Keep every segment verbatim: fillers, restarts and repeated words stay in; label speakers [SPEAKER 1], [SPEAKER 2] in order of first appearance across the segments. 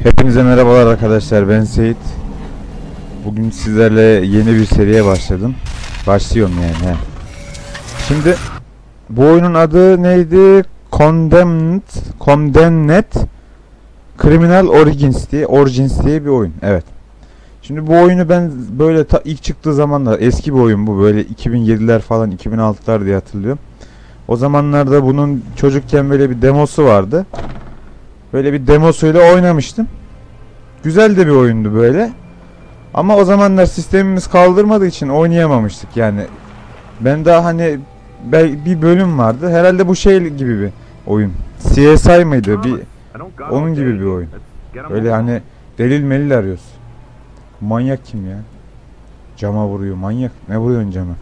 [SPEAKER 1] Hepinize merhabalar arkadaşlar, ben Seyit. Bugün sizlerle yeni bir seriye başladım. Başlıyorum yani. He. Şimdi bu oyunun adı neydi? Condemned, Condemned Criminal Origins diye, Origins diye bir oyun. Evet. Şimdi bu oyunu ben böyle ta ilk çıktığı zamanlar, eski bir oyun bu, böyle iki bin yediler falan, iki bin altılar diye hatırlıyorum. O zamanlarda bunun çocukken böyle bir demosu vardı. Böyle bir demosuyla oynamıştım. Güzel de bir oyundu böyle. Ama o zamanlar sistemimiz kaldırmadığı için oynayamamıştık yani. Ben daha hani bir bölüm vardı. Herhalde bu şey gibi bir oyun. C S I mıydı? Bir onun gibi bir oyun. Öyle hani delil melil arıyoruz. Manyak kim ya? Cama vuruyor. Manyak. Ne vuruyorsun cama?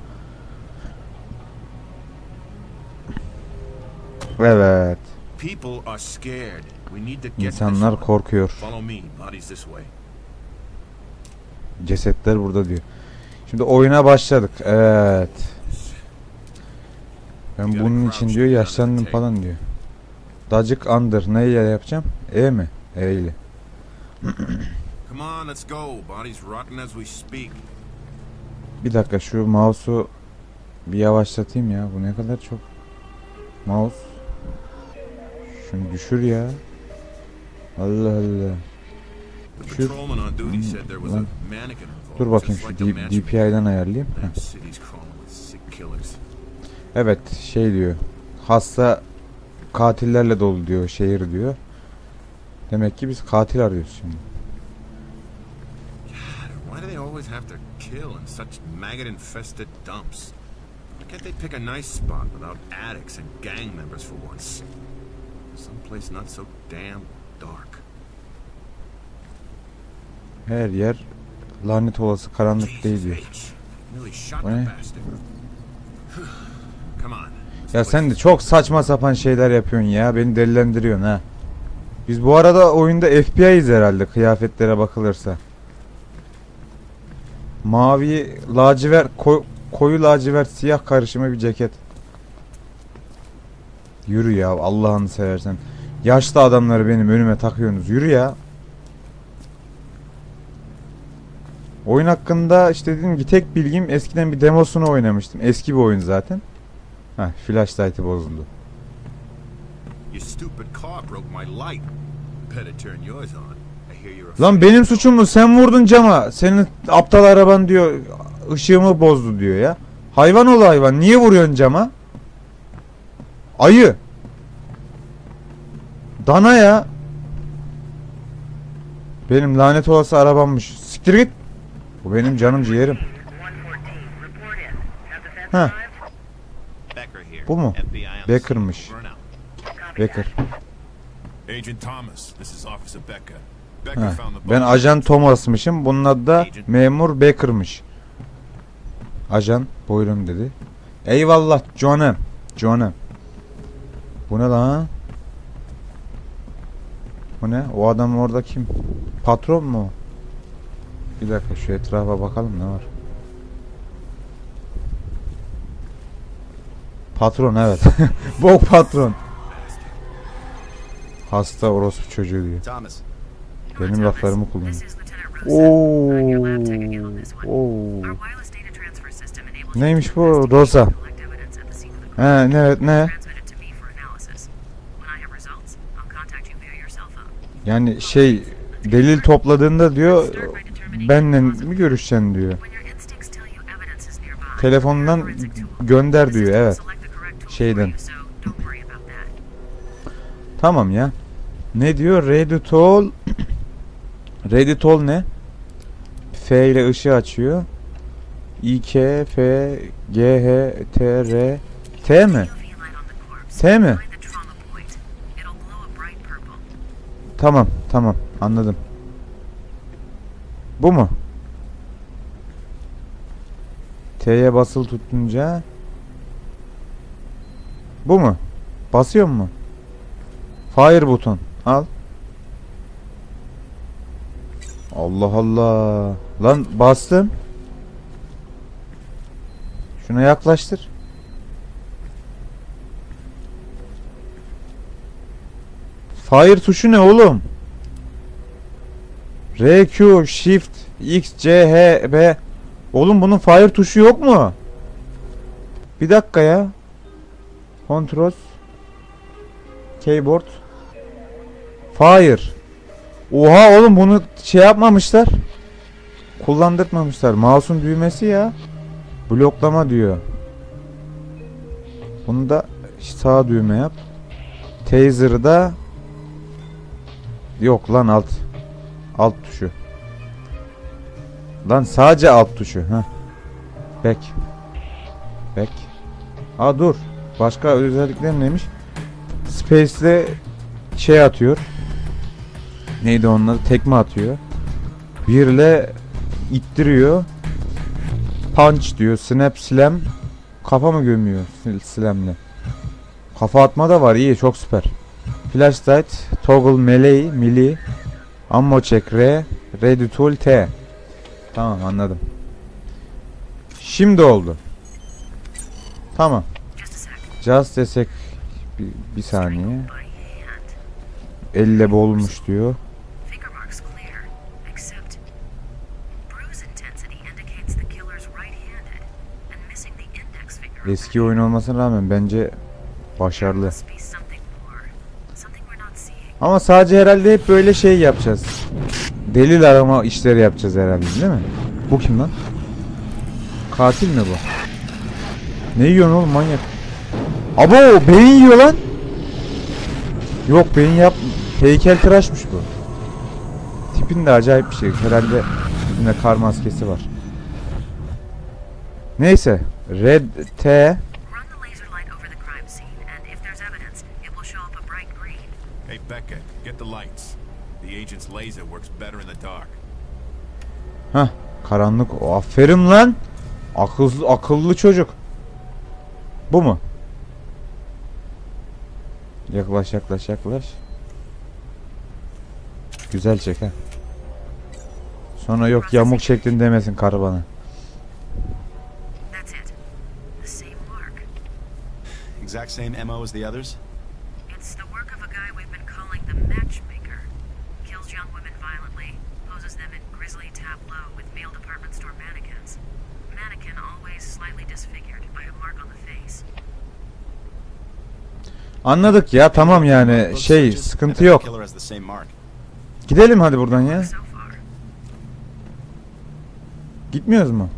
[SPEAKER 1] Evet. İnsanlar korkuyor. Cesetler burada diyor. Şimdi oyuna başladık. Evet. Ben bunun için diyor yaşlandım falan diyor. Dacık under. Neyle yapacağım? E mi? E ile. Bir dakika şu mouse'u bir yavaşlatayım ya. Bu ne kadar çok. Mouse. Şunu düşür ya. Allah Allah. Düşür. Lan. Dur bakayım şu D P I'den ayarlayayım. Heh. Evet şey diyor. Hasta katillerle dolu diyor şehir diyor. Demek ki biz katil arıyoruz şimdi. Can't they pick a nice spot without addicts and gang members for once? Someplace not so damn dark. Her yer lanet olası karanlık değil diyor. Bu ne? Ya sen de çok saçma sapan şeyler yapıyorsun ya. Beni delilendiriyorsun ha. Biz bu arada oyunda F B I'yiz herhalde kıyafetlere bakılırsa. Mavi, lacivert, koy koyu lacivert siyah karışımı bir ceket. Yürü ya Allah'ını seversen. Yaşlı adamları benim önüme takıyorsunuz. Yürü ya. Oyun hakkında işte dediğim gibi tek bilgim eskiden bir demosunu oynamıştım. Eski bir oyun zaten. Heh, flashlight'ı bozuldu. Lan benim suçum mu? Sen vurdun cama. Senin aptal araban diyor ışığımı bozdu diyor ya. Hayvan ol hayvan. Niye vuruyorsun cama? Ayı. Dana ya. Benim lanet olası arabammış. Siktir git. Bu benim canım ciğerim. Ha. Bu mu? Becker'mış. Becker. Ha. Ben Ajan Thomas'mışım. Bunun adı da Memur Becker'mış. Ajan buyurun dedi. Eyvallah John'ım. John'ım. Bu ne lan? Bu ne? O adam orada kim? Patron mu? Bir dakika şu etrafa bakalım ne var. Patron evet. Bok patron. Hasta orospu çocuğu diyor. Benim laflarımı kullanıyor. Oo. Oo. Neymiş bu? Rosa. He, ne ne? Yani şey delil topladığında diyor benle mi görüşeceksin diyor. Telefondan gönder diyor evet. Şeyden. Tamam ya. Ne diyor? Ready to all. Ready to all ne? F ile ışığı açıyor. İ K F G H T R T mi? T mi? Tamam, tamam. Anladım. Bu mu? T'ye basılı tutunca bu mu? Basıyor mu? Fire buton. Al. Allah Allah. Lan bastım. Şuna yaklaştır. Fire tuşu ne oğlum? R, Q, Shift, X, C, H, B. Oğlum bunun fire tuşu yok mu? Bir dakika ya. Controls. Keyboard. Fire. Oha oğlum bunu şey yapmamışlar. Kullandırmamışlar. Mouse'un düğmesi ya. Bloklama diyor. Bunu da sağ düğme yap. Taser'da yok lan alt. Alt tuşu. Lan sadece alt tuşu. Heh. Back. Back. Aa dur. Başka özellikler neymiş? Space'le şey atıyor. Neydi onun adı? Tekme atıyor. Birle ittiriyor. Punch diyor. Snap, slam. Kafa mı gömüyor slam'le? Kafa atma da var. İyi, çok süper. Flashlight, toggle melee, melee, ammo check R, ready tool T. Tamam, anladım. Şimdi oldu. Tamam. Just desek bir, bir saniye. Elle boğulmuş diyor. Eski oyun olmasına rağmen bence başarılı. Ama sadece herhalde hep böyle şey yapacağız. Delil arama işleri yapacağız herhalde, değil mi? Bu kim lan? Katil mi bu? Ne yiyorsun oğlum, manyak? Abo, beyin yiyor lan. Yok, beyin yap. Heykeltıraşmış bu. Tipinde acayip bir şey. Herhalde üstünde kar maskesi var. Neyse. Red T.
[SPEAKER 2] Hey Becca, get the lights. The agent's laser works better in the dark.
[SPEAKER 1] Hah, karanlık. O, aferin lan. Akıllı, akıllı çocuk. Bu mu? Yaklaş yaklaş yaklaş. Güzel çek ha. Sonra yok yamuk çektin demesin karı bana.
[SPEAKER 2] Exact same M O as the others?
[SPEAKER 3] It's the work of a guy we've been calling the Matchmaker. Kills young women violently, poses them in grisly tableau with male department store mannequins. Mannequin always slightly disfigured by a mark on the face.
[SPEAKER 1] Anladık ya, tamam yani şey sıkıntı yok. Gidelim hadi buradan ya. Gitmiyoruz mu?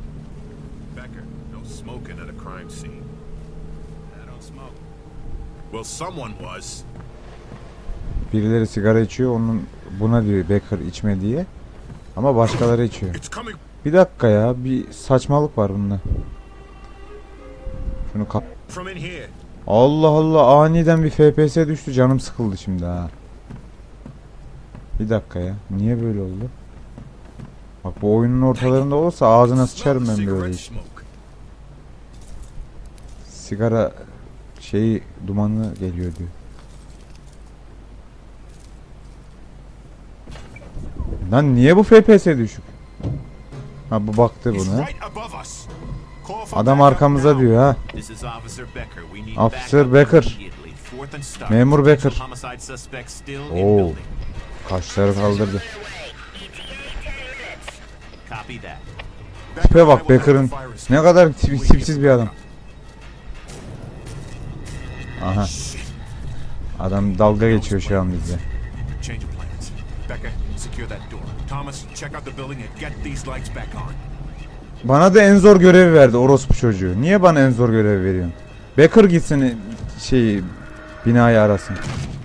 [SPEAKER 1] Birileri sigara içiyor, onun buna diyor Becker içme diye. Ama başkaları içiyor. Bir dakika ya, bir saçmalık var bunda. Şunu kap. Allah Allah, aniden bir F P S düştü, canım sıkıldı şimdi ha. Bir dakika ya, niye böyle oldu? Bak bu oyunun ortalarında olsa ağzına sıçarım ben böyle iş. Sigara şeyi dumanı geliyor diyor. Lan niye bu F P S düşük? Ha bu baktı buna. Adam arkamıza diyor ha. Officer Becker. Memur Becker. Oo. Kaşları kaldırdı. Tipe bak Becker'ın. Ne kadar tip, tipsiz bir adam. Aha. Adam dalga geçiyor şu an bizde. Bana da en zor görevi verdi orospu çocuğu. Niye bana en zor görevi veriyorsun? Becker gitsin şey binayı arasın.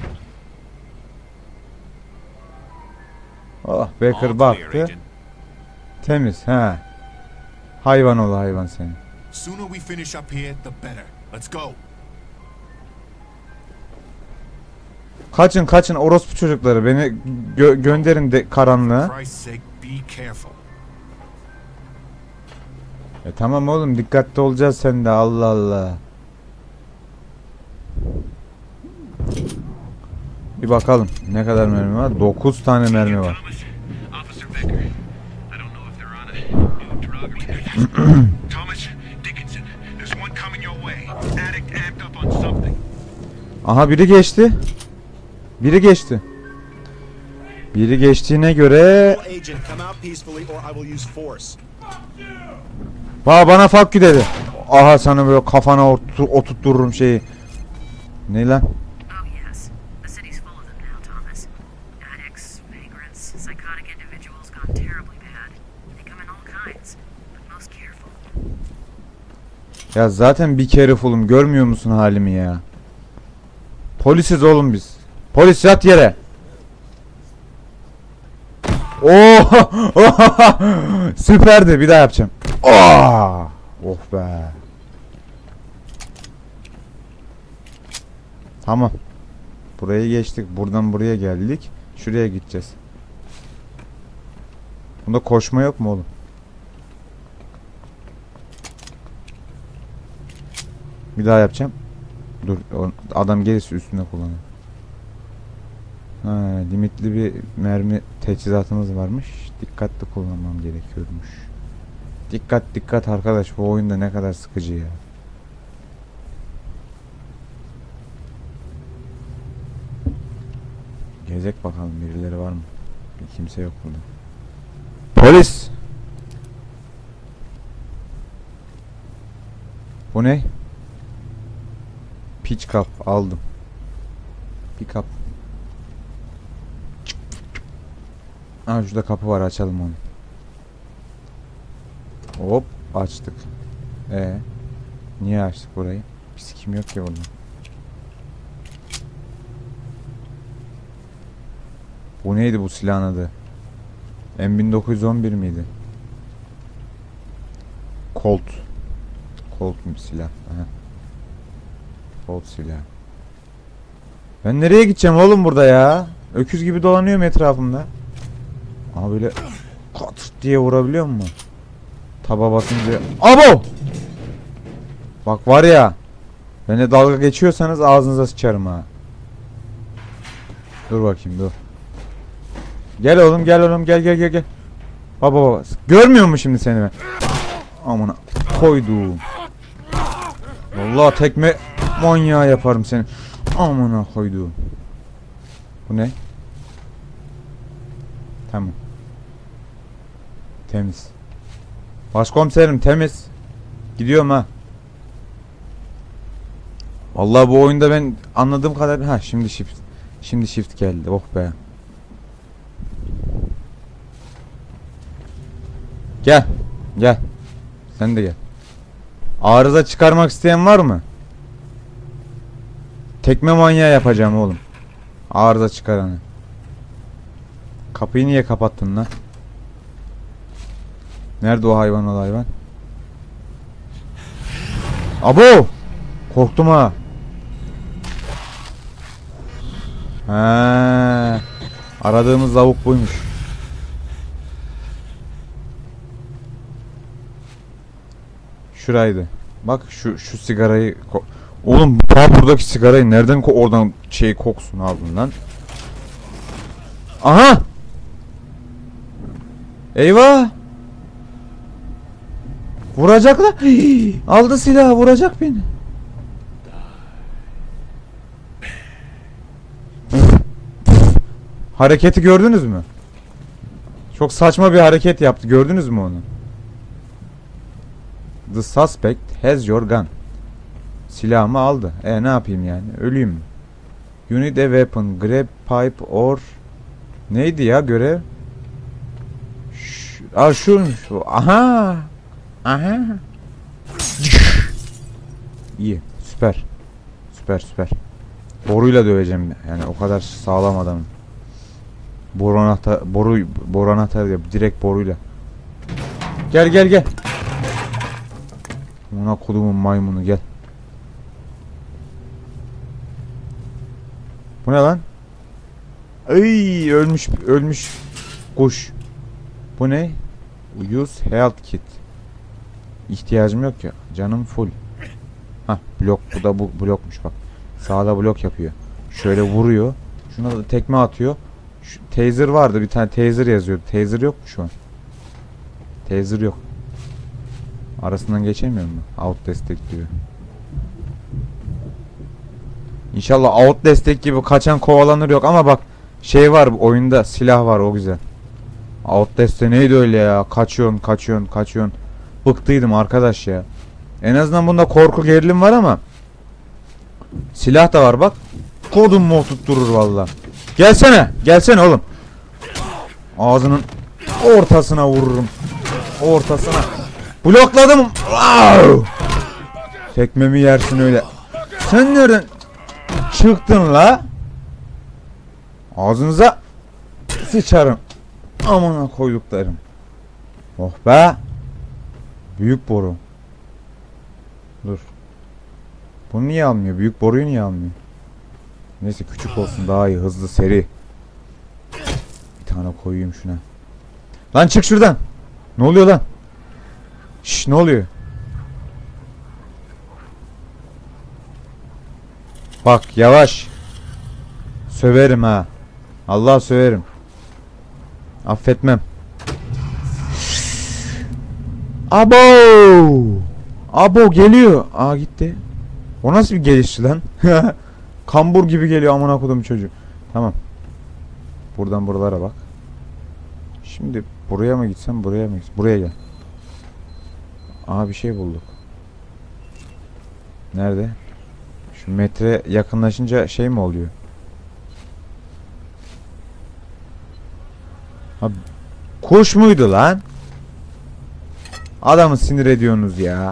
[SPEAKER 1] Oh, Becker baktı. Temiz ha. Hayvan ol hayvan senin. Kaçın kaçın orospu çocukları, beni gö gönderin de karanlığa. E tamam oğlum, dikkatli olacağız sen de, Allah Allah. Bir bakalım ne kadar mermi var? dokuz tane mermi var. Aha biri geçti. Biri geçti. Biri geçtiğine göre
[SPEAKER 4] Agent, come out peacefully or I will use force.
[SPEAKER 1] Ba bana fuck you dedi. Aha sana böyle kafana otur oturturum şeyi. Ne lan?
[SPEAKER 3] Oh, yes. The city's full of them now, Thomas. Addicts, vagrants, psychotic individuals gone terribly bad. They come in all kinds, but most careful.
[SPEAKER 1] Ya zaten bir kere fullum, görmüyor musun halimi ya? Polisiz oğlum biz. Polis yat yere. Oo! Süperdi. Bir daha yapacağım. Oh! Oh be. Tamam. Burayı geçtik. Buradan buraya geldik. Şuraya gideceğiz. Bunda koşma yok mu oğlum? Bir daha yapacağım. Dur. Adam gelirse üstüne kullanır. Ha, limitli bir mermi teçhizatımız varmış. Dikkatli kullanmam gerekiyormuş. Dikkat dikkat arkadaş, bu oyunda ne kadar sıkıcı ya. Gezek bakalım, birileri var mı? Kimse yok burada. Polis! Bu ne? Piç kap aldım. Pick up. Aa, şurada kapı var, açalım onu. Hop, açtık. Ee, niye açtık burayı? Biz kim yok ki burada. Bu neydi bu silahın adı? M bin dokuz yüz on bir miydi? Colt. Colt bir silah. Aha. Colt silah. Ben nereye gideceğim oğlum burada ya? Öküz gibi dolanıyorum etrafımda. Ama böyle kat diye vurabiliyor mu? Taba basınca. Abo! Bak var ya. Beni dalga geçiyorsanız ağzınıza sıçarım ha. Dur bakayım, dur. Gel oğlum, gel oğlum, gel gel gel gel. Baba baba. Görmüyor mu şimdi seni ben? Amına koydum. Vallahi tekme manyağı yaparım seni. Amına koydum. Bu ne? Tamam. Temiz. Başkomiserim temiz. Gidiyorum ha. Vallahi bu oyunda ben anladığım kadar, ha şimdi shift. Şimdi shift geldi. Oh be. Gel. Gel. Sen de gel. Arıza çıkarmak isteyen var mı? Tekme manyağı yapacağım oğlum. Arıza çıkaranı. Kapıyı niye kapattın lan? Nerede o hayvan, o hayvan? Abo! Korktum ha. Ha. Aradığımız lavuk buymuş. Şuraydı. Bak şu şu sigarayı. Oğlum daha buradaki sigarayı nereden ko oradan şey koksun aldın lan? Aha! Eyvah! Vuracaklar. Hii, aldı silahı, vuracak beni. Hareketi gördünüz mü? Çok saçma bir hareket yaptı. Gördünüz mü onu? The suspect has your gun. Silahımı aldı. E ne yapayım yani? Öleyim mi? You need a weapon. Grab pipe or... Neydi ya görev? Ş Aa şuymuş. Aha. Aha. İyi. Süper. Süper süper. Boruyla döveceğim. Yani o kadar sağlam adamım. Boru anahtar, boru, boru anahtarı diyor. Direkt boruyla. Gel gel gel. Ona kodumun maymunu gel. Bu ne lan? Ay ölmüş ölmüş kuş. Bu ne? Use health kit. İhtiyacım yok ya. Canım full. Ha blok, bu da bu blokmuş bak. Sağda blok yapıyor. Şöyle vuruyor. Şuna da tekme atıyor. Şu, taser vardı, bir tane taser yazıyordu. Taser yok mu şu an? Taser yok. Arasından geçemiyor mu? Out destek gibi. İnşallah out destek gibi kaçan kovalanır yok ama bak Şey var bu oyunda, silah var, o güzel. Outlast'te neydi öyle ya? Kaçıyorsun, kaçıyorsun, kaçıyorsun. Bıktıydım arkadaş ya. En azından bunda korku gerilim var ama silah da var bak. Kodum mu tutturur valla. Gelsene, gelsene oğlum. Ağzının ortasına vururum. Ortasına. Blokladım. Wow! Tekmemi yersin öyle. Sen nereden çıktın la? Ağzınıza sıçarım. Amına koyduklarım. Oh be. Büyük boru. Dur. Bunu niye almıyor? Büyük boruyu niye almıyor? Neyse küçük olsun daha iyi. Hızlı, seri. Bir tane koyayım şuna. Lan çık şuradan. Ne oluyor lan? Şş, ne oluyor? Bak yavaş. Söverim ha. Allah söverim. Affetmem. Abo! Abo geliyor. Aa gitti. O nasıl bir gelişti lan? Kambur gibi geliyor amına kodum çocuğu. Tamam. Buradan buralara bak. Şimdi buraya mı gitsem, buraya mı gitsem? Buraya gel. Aa bir şey bulduk. Nerede? Şu metre yakınlaşınca şey mi oluyor? Ha, kuş muydu lan? Adamı sinir ediyorsunuz ya.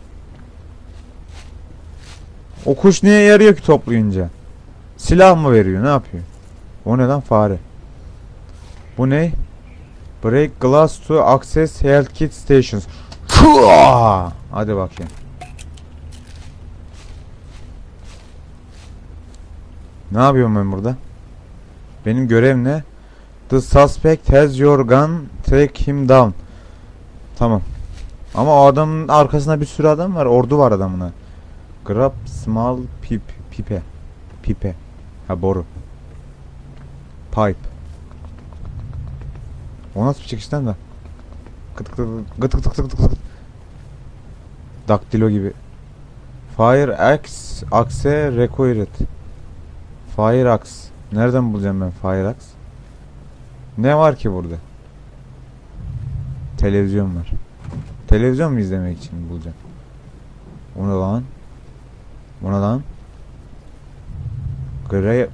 [SPEAKER 1] O kuş niye yarıyor ki toplayınca? Silah mı veriyor? Ne yapıyor? O neden fare? Bu ne? Break glass to access health kit stations. Hadi bakayım. Ne yapıyorum ben burada? Benim görev ne? The suspect has your gun. Take him down. Tamam. Ama o adamın arkasında bir sürü adam var. Ordu var adamına. Grab small pip. Pipe. Pipe. Ha boru. Pipe. O nasıl bir çıkıştan da? Gıt gıt gıt gıt gıt gıt gıt. Daktilo gibi. Fire axe. Axe required. Fire axe. Nereden bulacağım ben fire axe? Ne var ki burada? Televizyon var. Televizyon mu izlemek için bulacağım? O ne lan? O ne lan? Grey...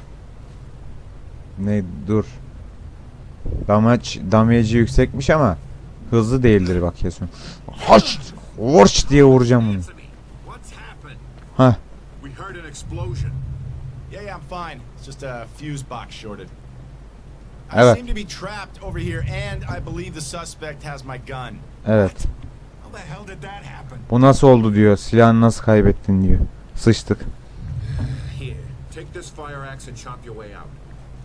[SPEAKER 1] Ne dur. Damage, damage'i yüksekmiş ama hızlı değildir bak kesin. Haç! Vorç diye vuracağım bunu. Hah.
[SPEAKER 4] We heard an explosion. Yeah, yeah, I'm fine. It's just a fuse box shorted. I
[SPEAKER 1] Evet.
[SPEAKER 4] seem to be trapped over here, and I believe the suspect has my gun.
[SPEAKER 1] Evet.
[SPEAKER 4] How the hell did that happen?
[SPEAKER 1] Bu nasıl oldu diyor. Silahını nasıl kaybettin diyor. Sıçtık.
[SPEAKER 2] Here, take this fire axe and chop your way out.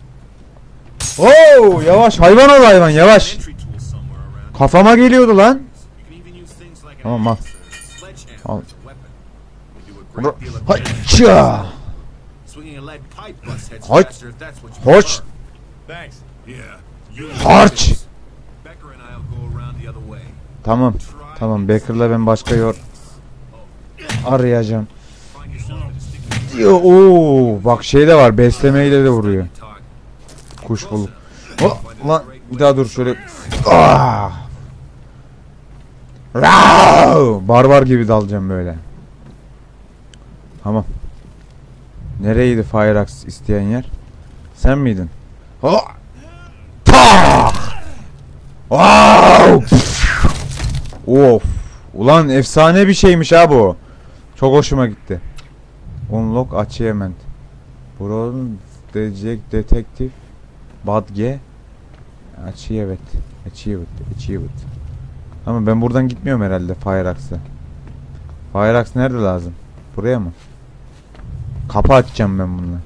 [SPEAKER 1] Oo, yavaş hayvan ol hayvan yavaş.
[SPEAKER 2] Entry tool somewhere around.
[SPEAKER 1] Kafama geliyordu lan.
[SPEAKER 2] You can even use things like an
[SPEAKER 1] Tamam al.
[SPEAKER 2] axe or a sledgehammer
[SPEAKER 1] Al.
[SPEAKER 2] as a weapon. We do a great deal of damage.
[SPEAKER 1] Hayça.
[SPEAKER 2] Swinging a lead pipe busts heads
[SPEAKER 1] Hay-
[SPEAKER 2] faster if that's what you
[SPEAKER 1] Hoş.
[SPEAKER 2] prefer.
[SPEAKER 4] Thanks.
[SPEAKER 2] Yeah. you
[SPEAKER 1] Harç.
[SPEAKER 2] Becker and I'll go around the other way.
[SPEAKER 1] Tamam. Tamam Becker'la ben başka yor arayacağım.
[SPEAKER 2] Find yourself at a sticky
[SPEAKER 1] Yo, Oo, bak şey de var. Beslemeyle de vuruyor.
[SPEAKER 2] target.
[SPEAKER 1] Kuş bulup. Oh, lan bir daha dur şöyle. Ah. Rau! Barbar gibi dalacağım böyle. Tamam. Nereydi fire axe isteyen yer? Sen miydin? Oh. Ta! Wow! Of. Ulan efsane bir şeymiş ha bu. Çok hoşuma gitti. Unlock achievement. Brown Deject Detective Badge Achievement. Achievement. Achievement. Ama ben buradan gitmiyorum herhalde Fire Axe'e. Fire Axe nerede lazım? Buraya mı? Kapı açacağım ben bununla.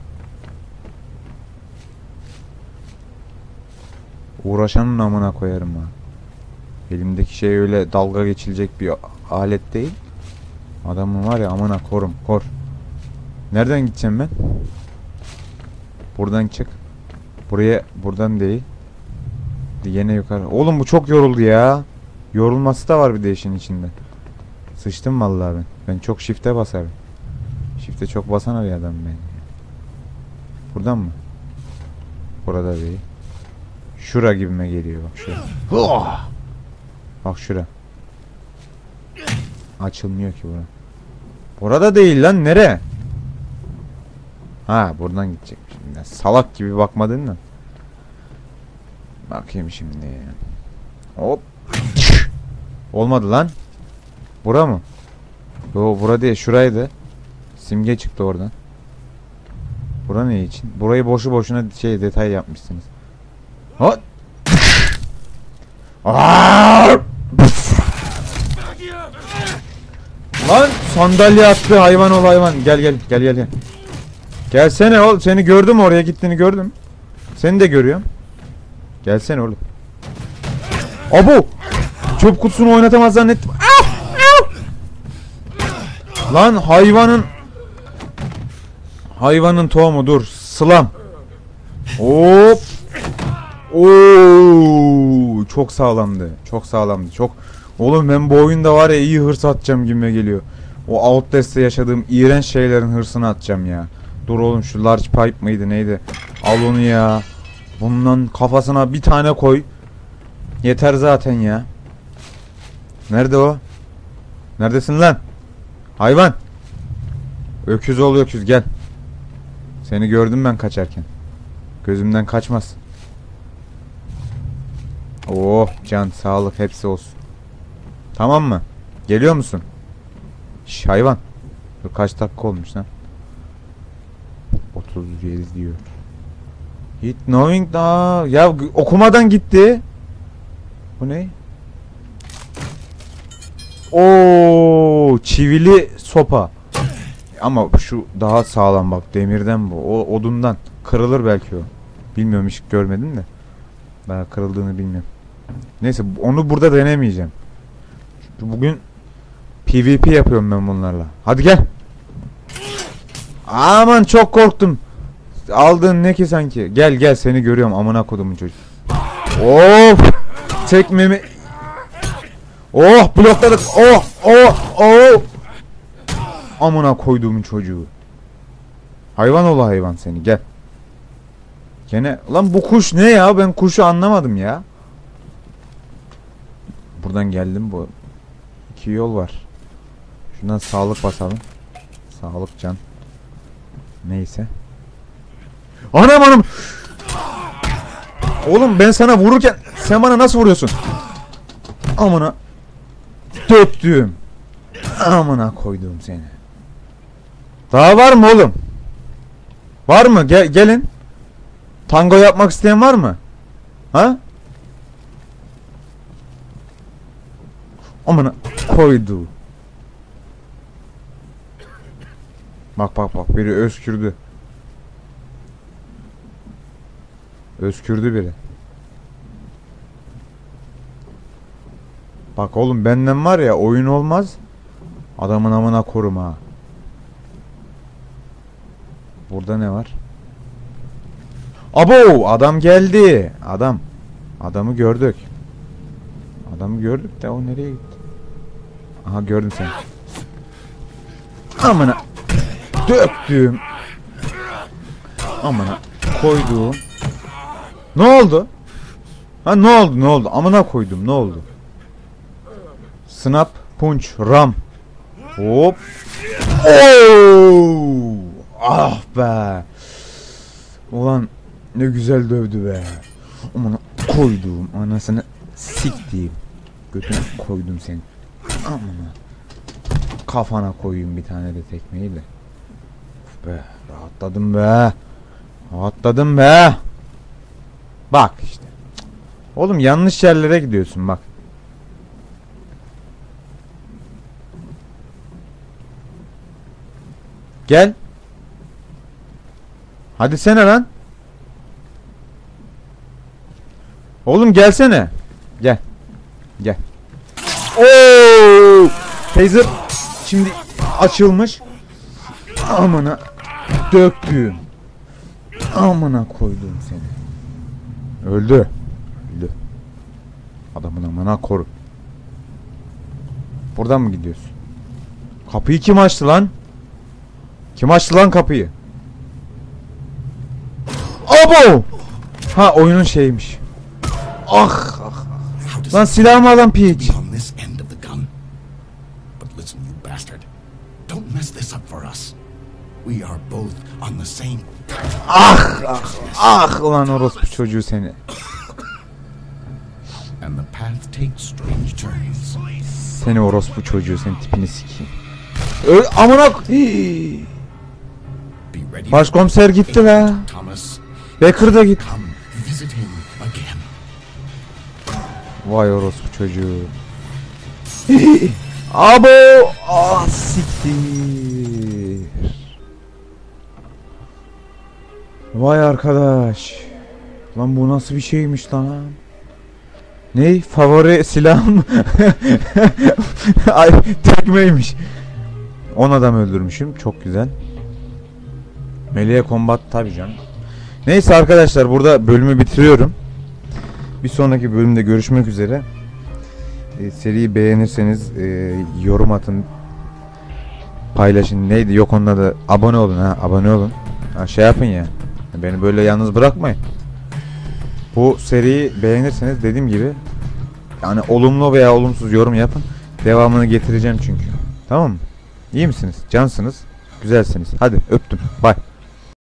[SPEAKER 1] Uğraşanın amına koyarım ha. Elimdeki şey öyle dalga geçilecek bir alet değil. Adamın var ya amına korum kor. Nereden gideceğim ben? Buradan çık. Buraya buradan değil. Yine yukarı. Oğlum bu çok yoruldu ya. Yorulması da var bir de işin içinde. Sıçtım vallahi ben. Ben çok shift'e basarım. Shift'e çok basana bir adam ben. Buradan mı? Burada değil. Şura gibime geliyor bak şura. Oh! Bak şura. Açılmıyor ki bura. Burada değil lan, nere? Ha, buradan gidecekmiş. Ya, salak gibi bakmadın mı? Bakayım şimdi. Hop. Olmadı lan. Bura mı? Yo, bura değil, şuraydı. Simge çıktı oradan. Bura ne için? Burayı boşu boşuna şey detay yapmışsınız. Hop. Lan sandalye attı, hayvan ol hayvan. Gel gel gel gel gel. Gelsene oğlum, seni gördüm, oraya gittiğini gördüm. Seni de görüyorum. Gelsene oğlum. Abo! Çöp kutusunu oynatamaz zannettim. Au! Au! Lan hayvanın hayvanın tohumu, dur. Sılam. Hop. Oo! Çok sağlamdı. Çok sağlamdı. Çok. Oğlum ben bu oyunda var ya, iyi hırs atacağım gibime geliyor. O Outlast'te yaşadığım iğrenç şeylerin hırsını atacağım ya. Dur oğlum, şu large pipe mıydı neydi? Al onu ya. Bundan kafasına bir tane koy. Yeter zaten ya. Nerede o? Neredesin lan? Hayvan. Öküz ol öküz, gel. Seni gördüm ben kaçarken. Gözümden kaçmaz. Oh, can, sağlık hepsi olsun. Tamam mı? Geliyor musun? Şş, hayvan. Dur, kaç dakika olmuş lan? otuz yedi diyor. Hit knowing da ya, okumadan gitti. Bu ne? Oo, çivili sopa. Ama şu daha sağlam bak, demirden bu. O odundan kırılır belki o. Bilmiyorum, hiç görmedim de. Daha kırıldığını bilmiyorum. Neyse, onu burada denemeyeceğim. Çünkü bugün PvP yapıyorum ben bunlarla. Hadi gel. Aman çok korktum. Aldığın ne ki sanki? Gel gel, seni görüyorum, amına kodumun çocuk. Of! Tekmemi. Oh, blokladık. Oh oh oh. Amına koyduğumun çocuğu. Hayvan ol hayvan seni, gel. Gene lan, bu kuş ne ya? Ben kuşu anlamadım ya. Buradan geldim, bu iki yol var. Şundan sağlık basalım. Sağlık can. Neyse. Anam anam. Oğlum ben sana vururken sen bana nasıl vuruyorsun? Amına döktüm. Amına koydum seni. Daha var mı oğlum? Var mı? Gel, gelin. Tango yapmak isteyen var mı? Ha? Amına koydu. Bak bak bak, biri öskürdü. Öskürdü biri. Bak oğlum, benden var ya oyun olmaz. Adamın amına korum ha. Burada ne var? Abo, adam geldi. Adam. Adamı gördük. Adamı gördük de o nereye gitti? Aha, gördüm seni. Amına döktüm. Amına koyduğum. Ne oldu? Ha, ne oldu ne oldu? Amına koydum, ne oldu? Snap, punch, ram. Hop. Oo! Ah be. Ulan ne güzel dövdü be. Amına koydum, anasını siktiğim. Götüne koydum seni. Amına. Kafana koyayım bir tane de tekmeyi de. Of be, rahatladım be. Rahatladım be. Bak işte. Oğlum yanlış yerlere gidiyorsun bak. Gel. Hadi sene lan. Oğlum gelsene. Gel. Gel. Oo! Taser şimdi açılmış. Amına döktüm. Amına koydum seni. Öldü. Öldü. Adamın amına koru. Buradan mı gidiyorsun? Kapıyı kim açtı lan? Kim açtı lan kapıyı? Abo! Ha oyunun şeymiş. Ah ah.
[SPEAKER 5] How does
[SPEAKER 1] Lan
[SPEAKER 5] it
[SPEAKER 1] silahımı alan
[SPEAKER 5] feel to
[SPEAKER 1] piç.
[SPEAKER 5] be on this end of the gun? But listen, you bastard. Don't mess this up for us. We are both on the same.
[SPEAKER 1] Ah ah ah ulan orospu çocuğu seni.
[SPEAKER 5] And the path takes strange turns.
[SPEAKER 1] Seni orospu çocuğu, senin tipini sikeyim. Öl amına k- Hii.
[SPEAKER 5] Be ready.
[SPEAKER 1] Başkomiser gitti la.
[SPEAKER 5] Thomas,
[SPEAKER 1] Becker da gitti.
[SPEAKER 5] come visit him again.
[SPEAKER 1] Vay orospu çocuğu. Abo! Ah siktir. Vay arkadaş. Lan bu nasıl bir şeymiş lan? Ney? Favori silahım? Ay tekmeymiş. on adam öldürmüşüm. Çok güzel. Melee combat tabii canım. Neyse arkadaşlar, burada bölümü bitiriyorum. Bir sonraki bölümde görüşmek üzere. Ee, seriyi beğenirseniz e, yorum atın. Paylaşın. Neydi? Yok onda da abone olun ha. Abone olun. Ha, şey yapın ya. Beni böyle yalnız bırakmayın. Bu seriyi beğenirseniz dediğim gibi yani olumlu veya olumsuz yorum yapın. Devamını getireceğim çünkü. Tamam mı? İyi misiniz? Cansınız. Güzelsiniz. Hadi öptüm. Bye.